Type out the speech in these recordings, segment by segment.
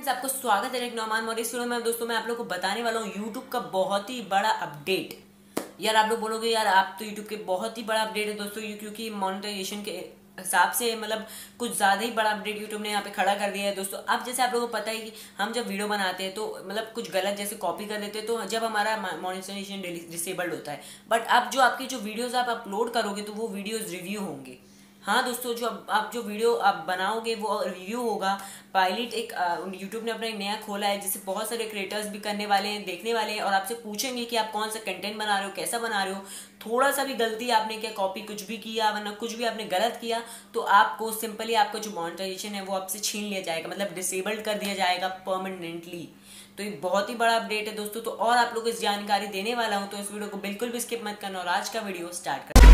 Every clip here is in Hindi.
आपको स्वागत है एक नौमान और इस वीडियो में दोस्तों मैं आप लोग को बताने वाला हूँ यूट्यूब का बहुत ही बड़ा अपडेट। यार आप लोग बोलोगे यार आप तो यूट्यूब के बहुत ही बड़ा अपडेट है दोस्तों, क्योंकि मोनेटाइजेशन के हिसाब से मतलब कुछ ज़्यादा ही बड़ा अपडेट यूट्यूब ने यहाँ पे खड़ा कर दिया है दोस्तों। अब जैसे आप लोगों को पता है कि हम जब वीडियो बनाते हैं तो मतलब कुछ गलत जैसे कॉपी कर देते हैं तो जब हमारा मोनेटाइजेशन डिसेबल्ड होता है। बट अब जो आपकी जो वीडियोज़ आप अपलोड करोगे तो वो वीडियोज़ रिव्यू होंगे। हाँ दोस्तों, जो आप जो वीडियो आप बनाओगे वो रिव्यू होगा। पायलट एक यूट्यूब ने अपना एक नया खोला है जिसे बहुत सारे क्रिएटर्स भी करने वाले हैं, देखने वाले हैं और आपसे पूछेंगे कि आप कौन सा कंटेंट बना रहे हो, कैसा बना रहे हो। थोड़ा सा भी गलती आपने क्या कॉपी कुछ भी किया वरना कुछ भी आपने गलत किया तो आपको सिंपली आपका जो मोनेटाइजेशन है वो आपसे छीन लिया जाएगा, मतलब डिसेबल्ड कर दिया जाएगा परमानेंटली। तो ये बहुत ही बड़ा अपडेट है दोस्तों। तो और आप लोग इस जानकारी देने वाला हूँ, तो इस वीडियो को बिल्कुल भी स्किप मत करना और आज का वीडियो स्टार्ट करना।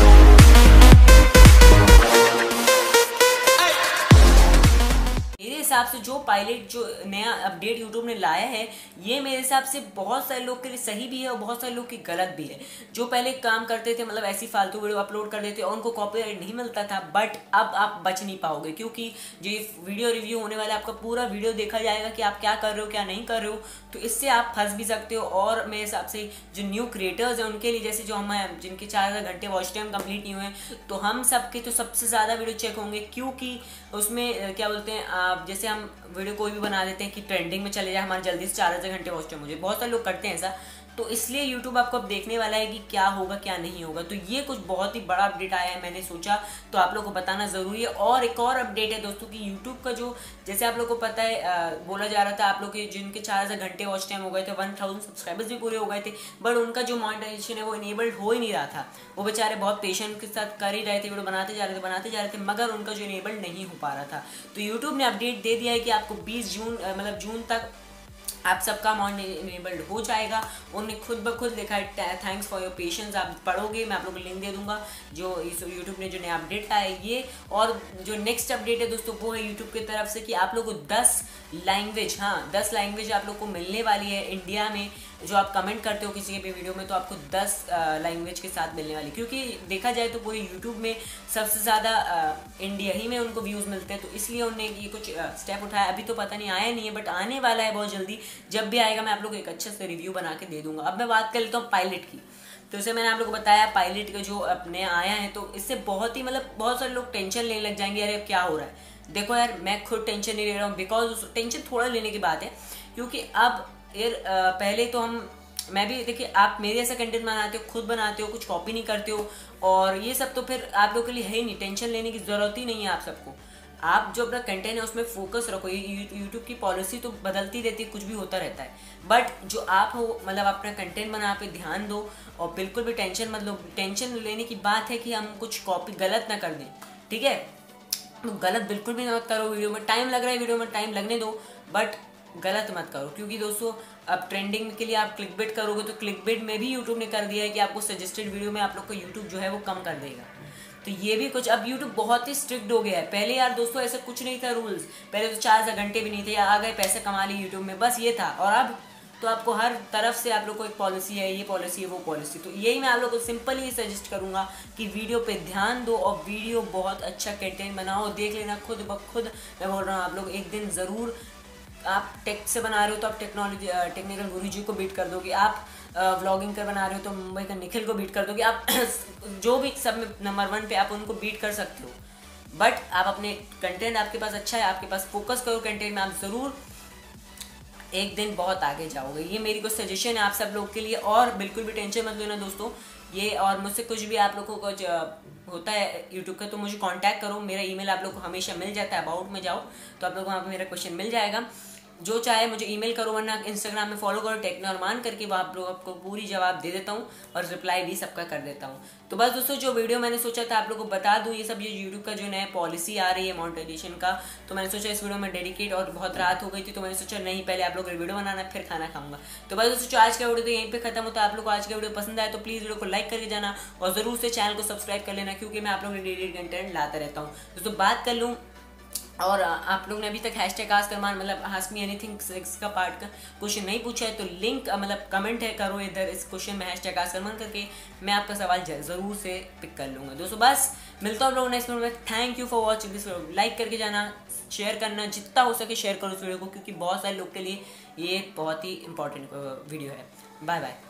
मेरे हिसाब से जो पायलट जो नया अपडेट यूट्यूब ने लाया है ये मेरे हिसाब से बहुत सारे लोग के लिए सही भी है और बहुत सारे लोग के गलत भी है। जो पहले काम करते थे मतलब ऐसी फालतू वीडियो अपलोड कर देते और उनको कॉपीराइट नहीं मिलता था, बट अब आप बच नहीं पाओगे क्योंकि जो ये वीडियो रिव्यू होने वाला है आपका पूरा वीडियो देखा जाएगा कि आप क्या कर रहे हो क्या नहीं कर रहे हो। तो इससे आप फंस भी सकते हो और मेरे हिसाब से जो न्यू क्रिएटर्स हैं उनके लिए, जैसे जो हम जिनके 4000 घंटे वॉच टाइम कंप्लीट नहीं हुए तो हम सबके तो सबसे ज़्यादा वीडियो चेक होंगे, क्योंकि उसमें क्या बोलते हैं जैसे हम वीडियो कोई भी बना देते हैं कि ट्रेंडिंग में चले जाए हमारे जल्दी से 4000 घंटे वॉच टाइम, मुझे बहुत सारे लोग करते हैं ऐसा। तो इसलिए यूट्यूब आपको अब देखने वाला है कि क्या होगा क्या नहीं होगा। तो ये कुछ बहुत ही बड़ा अपडेट आया है, मैंने सोचा तो आप लोग को बताना ज़रूरी है। और एक और अपडेट है दोस्तों कि यूट्यूब का जो जैसे आप लोग को पता है बोला जा रहा था आप लोग के जिनके 4000 घंटे वॉच टाइम हो गए थे, 1000 सब्सक्राइबर्स भी पूरे हो गए थे, बट उनका जो मोनेटाइजेशन है वो इनेबल्ड हो ही नहीं रहा था। वो बेचारे बहुत पेशेंट के साथ कर ही रहे थे, वीडियो बनाते जा रहे थे मगर उनका जो इनेबल्ड नहीं हो पा रहा था। तो यूट्यूब ने अपडेट दे दिया है कि आपको 20 जून मतलब जून तक आप सबका इनेबल्ड हो जाएगा। उन्होंने खुद ब खुद लिखा है थैंक्स फॉर योर पेशेंस। आप पढ़ोगे, मैं आप लोगों को लिंक दे दूंगा जो इस यूट्यूब ने जो नया अपडेट लाया है ये। और जो नेक्स्ट अपडेट है दोस्तों वो है यूट्यूब की तरफ से कि आप लोग को 10 लैंग्वेज 10 लैंग्वेज आप लोग को मिलने वाली है इंडिया में। जो आप कमेंट करते हो किसी के भी वीडियो में तो आपको 10 लैंग्वेज के साथ मिलने वाली, क्योंकि देखा जाए तो पूरे यूट्यूब में सबसे ज़्यादा इंडिया ही में उनको व्यूज़ मिलते हैं। तो इसलिए उन्होंने ये कुछ स्टेप उठाया। अभी तो पता नहीं आया नहीं है बट आने वाला है बहुत जल्दी। जब भी आएगा मैं आप लोग को एक अच्छे से रिव्यू बना के दे दूंगा। अब मैं बात कर लेता हूँ पायलट की। तो इसे मैंने आप लोग को बताया पायलट का जो अपने आया है तो इससे बहुत ही मतलब बहुत सारे लोग टेंशन लेने लग जाएंगे, अरे अब क्या हो रहा है। देखो यार मैं खुद टेंशन नहीं ले रहा हूँ, बिकॉज टेंशन थोड़ा लेने की बात है क्योंकि अब यार पहले तो मैं भी देखिए आप मेरे ऐसा कंटेंट बनाते हो, खुद बनाते हो, कुछ कॉपी नहीं करते हो और ये सब तो फिर आप लोग के लिए है ही नहीं, टेंशन लेने की ज़रूरत ही नहीं है आप सबको। आप जो अपना कंटेंट है उसमें फोकस रखो। यूट्यूब की पॉलिसी तो बदलती रहती है, कुछ भी होता रहता है, बट जो आप हो मतलब अपना कंटेंट बना पे ध्यान दो और बिल्कुल भी टेंशन मत लो। टेंशन लेने की बात है कि हम कुछ कॉपी गलत ना कर दें, ठीक है। तो गलत बिल्कुल भी मत करो। वीडियो में टाइम लग रहा है, वीडियो में टाइम लगने दो, बट गलत मत करो क्योंकि दोस्तों अब ट्रेंडिंग के लिए आप क्लिकबेट करोगे तो क्लिकबेट में भी यूट्यूब ने कर दिया है कि आपको सजेस्टेड वीडियो में आप लोग को यूट्यूब जो है वो कम कर देगा। तो ये भी कुछ अब यूट्यूब बहुत ही स्ट्रिक्ट हो गया है। पहले यार दोस्तों ऐसा कुछ नहीं था रूल्स, पहले तो 4000 घंटे भी नहीं थे, आ गए पैसे कमा लिए यूट्यूब में, बस ये था। और अब तो आपको हर तरफ से आप लोग को एक पॉलिसी है, ये पॉलिसी है वो पॉलिसी। तो यही मैं आप लोग को सिंपल ही सजेस्ट करूंगा कि वीडियो पे ध्यान दो और वीडियो बहुत अच्छा कंटेंट बनाओ। देख लेना खुद ब खुद, मैं बोल रहा हूँ आप लोग एक दिन ज़रूर आप टेक से बना रहे हो तो आप टेक्निकल गुरु जी को बीट कर दोगे। आप व्लॉगिंग कर बना रहे हो तो मुंबई का निखिल को बीट कर दोगे। आप जो भी सब में नंबर 1 पे आप उनको बीट कर सकते हो, बट आप अपने कंटेंट आपके पास अच्छा है, आपके पास फोकस करो कंटेंट में, आप ज़रूर एक दिन बहुत आगे जाओगे। ये मेरी कुछ सजेशन है आप सब लोग के लिए। और बिल्कुल भी टेंशन मत लेना दोस्तों ये। और मुझसे कुछ भी आप लोगों को होता है यूट्यूब का तो मुझे कांटेक्ट करो। मेरा ईमेल आप लोग को हमेशा मिल जाता है, अबाउट में जाओ तो आप लोग को वहाँ पर मेरा क्वेश्चन मिल जाएगा। जो चाहे मुझे ईमेल करो वरना इंस्टाग्राम में फॉलो करो टेक नॉर्मान करके, वहाँ आप लोग आपको पूरी जवाब दे देता हूँ और रिप्लाई भी सबका कर देता हूँ। तो बस दोस्तों जो वीडियो मैंने सोचा था आप लोग को बता दूँ ये सब, ये यूट्यूब का जो नया पॉलिसी आ रही है मोनेटाइजेशन का, तो मैंने सोचा इस वीडियो में डेडिकेट। और बहुत रात हो गई थी तो मैंने सोचा नहीं पहले आप लोग वीडियो बनाना फिर खाना खाऊंगा। तो बस दोस्तों आज का वीडियो तो यहीं पे खत्म होता है। आप लोग को आज का वीडियो पसंद आया तो प्लीज़ वीडियो को लाइक करके जाना और ज़रूर से चैनल को सब्सक्राइब कर लेना क्योंकि मैं आप लोग डेली कंटेंट लाता रहता हूँ। दोस्तों बात कर लूँ और आप लोग ने अभी तक हैशटैग आस्क अरमान मतलब आस्क मी एनीथिंग का पार्ट का क्वेश्चन नहीं पूछा है तो लिंक मतलब कमेंट है करो इधर इस क्वेश्चन में हैशटैग आस्क अरमान करके, मैं आपका सवाल ज़रूर से पिक कर लूँगा। दोस्तों बस मिलता हूँ आप लोगों ने इस वीडियो में। Thank you for watching this video. Like करके जाना, शेयर करना, जितना हो सके शेयर करो इस वीडियो को, क्योंकि बहुत सारे लोग के लिए ये एक बहुत ही इंपॉर्टेंट वीडियो है। Bye bye.